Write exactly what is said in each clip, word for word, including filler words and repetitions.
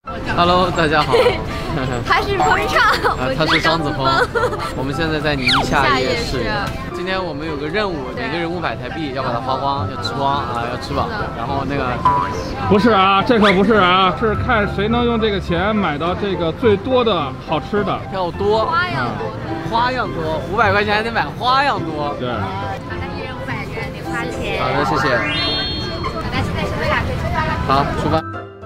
Hello， 大家好。 他是彭畅， 啊，他是张子枫。我们现在在宁夏夜市。今天我们有个任务，每个人五百台币，要把它花光，要吃光啊，要吃饱。然后那个不是啊，这可不是啊，是看谁能用这个钱买到这个最多的好吃的。 票多， 花样多， 花样多，五百块钱还得买花样多。 对。 好的，一人五百元，零花钱。 好的，谢谢。 好的，现在是为哪可以出发了？ 好，出发。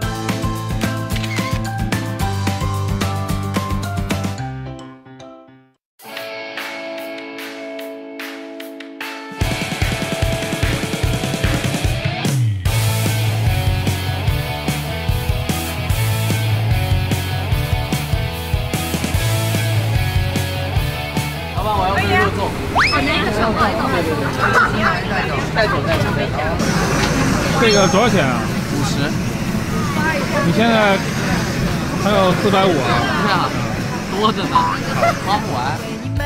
带走带走带走。 这个多少钱啊？ 五十。 你现在还有四百五啊？ 对啊，多着呢，花不完。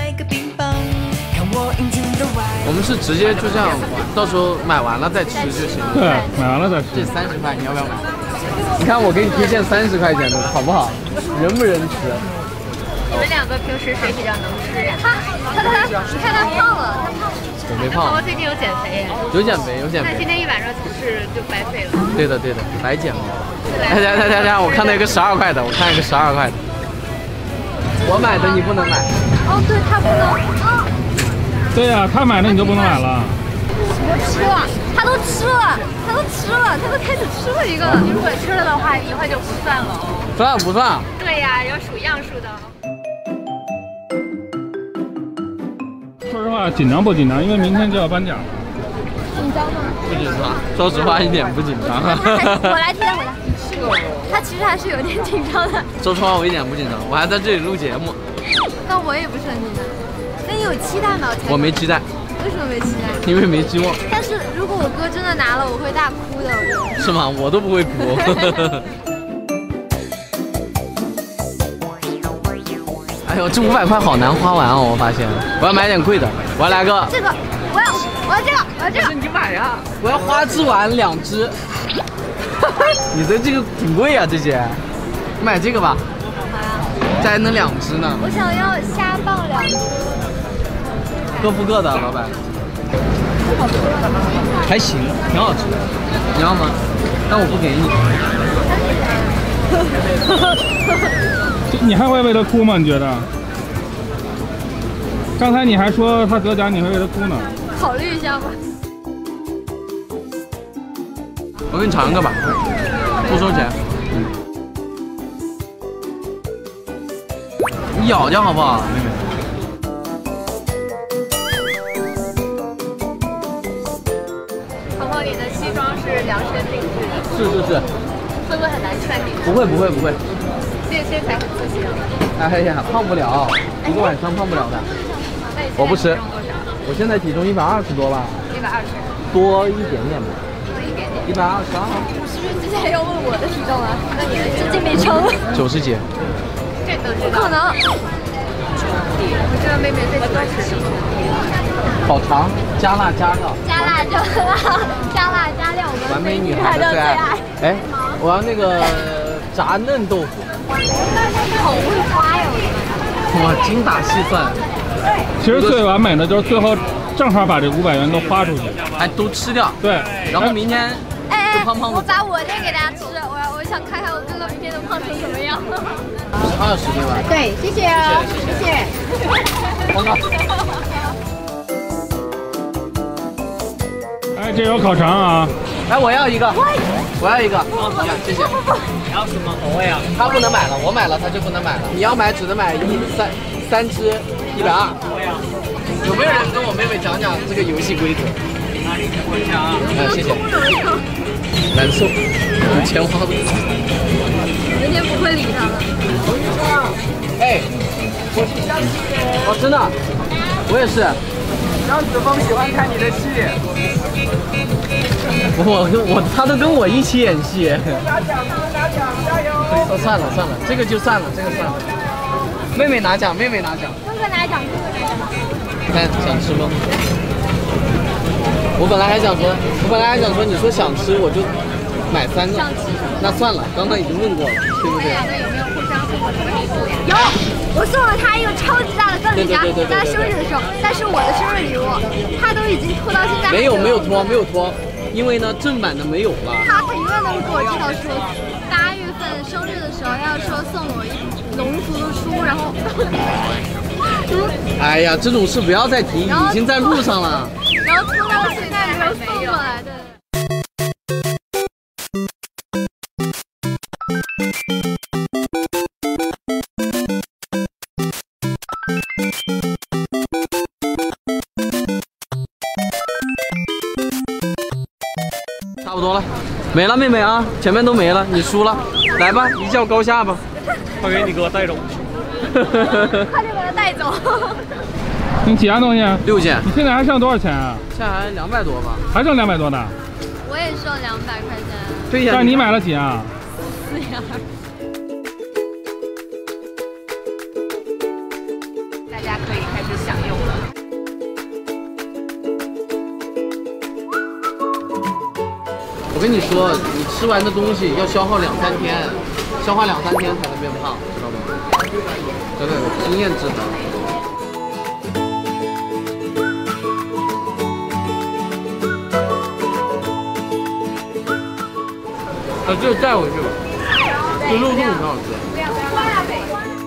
我们是直接就这样，到时候买完了再吃就行了。 对，买完了再吃。 这三十块你要不要买？你看我给你推荐三十块钱的，好不好？人不人吃？ 你们两个平时谁比较能吃呀？他他他，你看他胖了，他胖。 我没胖。 我最近有减肥耶。 有减肥，有减肥。 那今天一晚上不是就白费了？ 对的，对的，白减了。来来来来来，我看到一个十二块的，我看一个十二块的。我买的你不能买。 哦，对他不能。哦。 对呀、啊，他买的你就不能买了。 我吃了，他都吃了，他都吃了，他都开始吃了一个。你如果吃了的话，一会儿就不算了哦。 算不算？对呀，要数样数的。 说实话，紧张不紧张？因为明天就要颁奖了。 紧张吗？ 不紧张，说实话一点不紧张。 我来替他回答。他其实还是有点紧张的。 说实话，我一点不紧张，我还在这里录节目。 那我也不是很紧张。那你有期待吗？ 我没期待。 为什么没期待？ 因为没希望。但是如果我哥真的拿了，我会大哭的。我觉得。是吗？我都不会哭。哎呦，这五百块好难花完哦！我发现，我要买点贵的，我要来个这个，我要，我要这个，我要这个。 你买呀！我要花枝丸两只。你的这个挺贵啊，这些。买这个吧。 好呀。 这还能两只呢。 我想要虾棒两只。 各付各的，老板。 好吃吗？ 还行，挺好吃的。你要吗？但我不给你。你还会为他哭吗？你觉得？刚才你还说他得奖，你会为他哭呢。 考虑一下吧。 我给你尝一个吧，不收钱。你咬咬好不好，妹妹？ 鹏鹏，你的西装是量身定制的。 是是是。 会不会很难穿进去？ 不会不会不会。 这身材很自信。 哎呀，胖不了，一个晚上胖不了的。我不吃。我现在体重一百二十多吧。 一百二十。 多一点点吧。 多一点点。 一百二十二。 是不是之前要问我的体重啊？那你的至今没称。 九十几。 这都知道。不可能。我知道妹妹最喜欢吃什么。 烤肠，加辣加料。 加辣加辣，加辣加料。 完美女孩的最爱。哎，我要那个炸嫩豆腐。 好会花呀！ 哇，精打细算。 其实最完美的就是最后正好把这五百元都花出去， 哎，都吃掉。 对， 然后明天就胖胖的。 我把我这给大家吃，我我想看看我哥哥明天能胖成什么样。 二十对吧？ 对，谢谢啊，谢谢。 报告。 哎，这有烤肠啊！ 哎，我要一个，我要一个，谢谢。 你要什么口味啊？ 他不能买了，我买了他就不能买了。你要买只能买一三三只一百二。有没有人跟我妹妹讲讲这个游戏规则？ 哪里我讲啊？ 哎，谢谢。难受，有钱花不。 明天不会理他了。 哎，我哦，真的，我也是。 张子枫喜欢看你的戏。 我我他都跟我一起演戏。 拿奖，拿奖，加油！ 哦，算了算了，这个就算了，这个算了。妹妹拿奖，妹妹拿奖。 哥哥拿奖，哥哥拿奖。 看想吃吗？我本来还想说，我本来还想说，你说想吃我就买三个。 想吃什么？ 那算了，刚刚已经问过了，对不对？ 两个有没有互相送过什么礼物呀？有，我送了他一个超级大的杠铃夹，在他生日的时候，但是我的生日礼物他都已经拖到现在。 没有没有拖没有拖，因为呢正版的没有了。 他他永远都是给我介绍书，八月份生日的时候要说送我一龙族的书，然后。 哎呀，这种事不要再提，已经在路上了。 然后拖到现在没有送过来的。 差不多了，没了，妹妹啊，前面都没了，你输了，来吧，一较高下吧， 快给你给我带走。 快点把他带走。 你几样东西？ 六件。 你现在还剩多少钱啊？ 现在还两百多吧？ 还剩两百多呢。 我也剩两百块钱。 对呀。 但是你买了几样？ 四样。大家可以开始享用了。 我跟你说，你吃完的东西要消耗两三天，消化两三天才能变胖，知道吗？真的，经验之谈。把这个带回去吧，这肉粽很好吃。 不要不要拉北。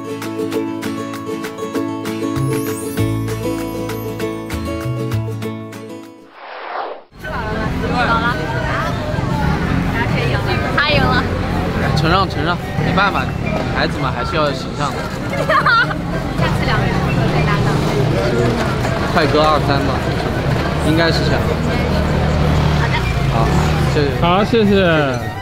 吃饱了吗？吃饱了。大家可以赢了，他赢了。 承让承让，没办法，孩子嘛还是要有形象的。 下次两个人合作搭档。 快歌二三吧，应该是这样。 好的。 好，谢谢。 好，谢谢。